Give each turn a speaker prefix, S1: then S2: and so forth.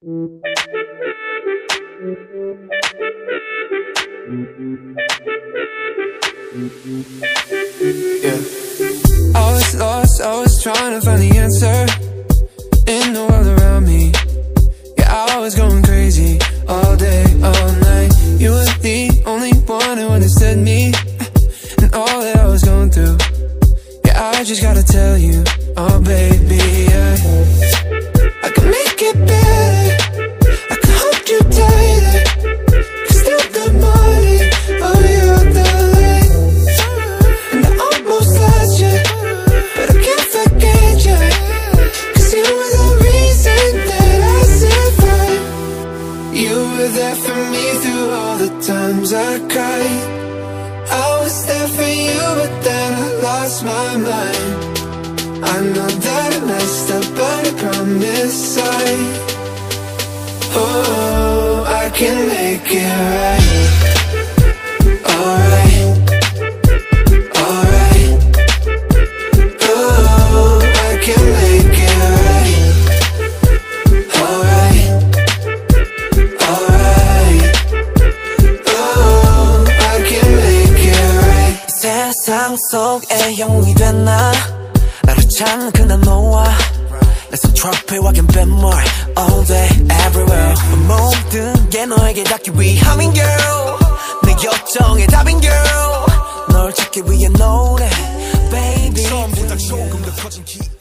S1: Yeah. I was lost, I was trying to find the answer in the world around me. Yeah, I was going crazy all day, all night. You were the only one who understood me and all that I was going through. Yeah, I just gotta tell you, oh baby, yeah. I can make it better, I can hold you tighter, can still good morning, oh you're the light. And I almost lost you, but I can't forget you, cause you were the reason that I survived. You were there for me through all the times I cried. I was there for you, but then I lost my mind. I know that I messed up, but I promise I can make it right. Alright, alright. Oh, I can make it right. Alright, alright. Oh, I can make it right.
S2: 세상 속에 영웅이 된 나 나를 찾는 그날 너와 내 손 트로피와 갬뱀물 all day everywhere 모든 게 너에게 닿기 위함인 girl 내 걱정의 답인 girl 널 찾기 위해 노래 baby 처음보다 조금 더 커진 기